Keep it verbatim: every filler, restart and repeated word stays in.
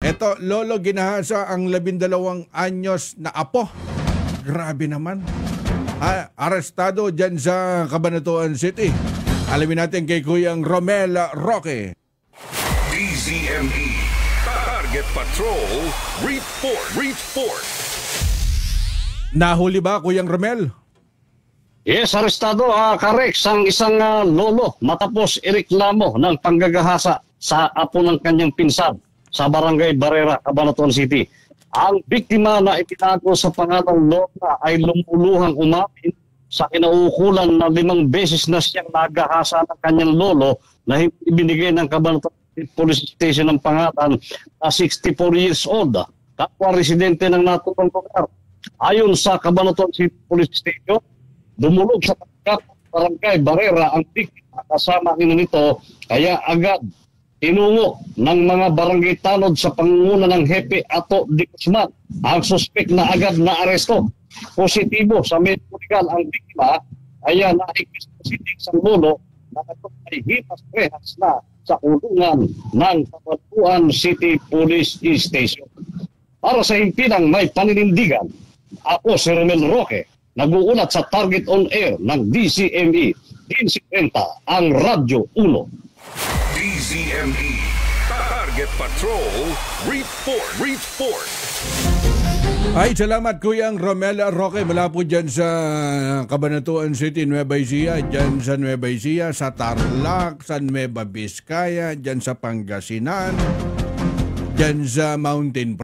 Eto, lolo ginahasa ang labindalawang anyos na apo. Grabe naman. Ah, arestado dyan sa Cabanatuan City. Alamin natin kay Kuyang Romel Roque. D Z M E Target Patrol Report. Report. Nahuli ba, Kuyang Romel? Yes, arestado, uh, Karex, ang isang uh, lolo matapos ireklamo ng panggagahasa sa apo ng kanyang pinsan sa Barangay Barrera, Cabanatuan City. Ang biktima na itinago sa pangalang Lola ay lumuluhang umamin sa kinaukulan na limang beses na siyang nagahasa ng kanyang lolo na ibinigay ng Cabanatuan Police Station ng pangalan na sixty-four years old. Kapwa residente ng naturang lugar. Ayon sa Cabanatuan City Police Station, dumulog sa Barangay Barrera ang biktima kasama ina nito, kaya agad tinungo ng mga barangay tanod sa pangunguna ng Hepe Ato de Guzman ang suspek na agad na aresto. Positibo sa medical ang biktima, kaya naikis positive sa lolo na ito ay himas rehas na sa kulungan ng Cabanatuan City Police Station. Para sa himpilang may paninindigan, ako si Romel Roque, nag-uulat sa Target on Air ng D Z M E, fifteen thirty, ang Radyo uno. D Z M E Target Patrol Report. Report. Ay, salamat Kuyang Romel Roque mula po dyan sa Cabanatuan City, Nueva Ecija, dyan sa Nueva Ecija, sa Tarlac, sa Nueva Vizcaya, dyan sa Pangasinan, dyan sa Mountain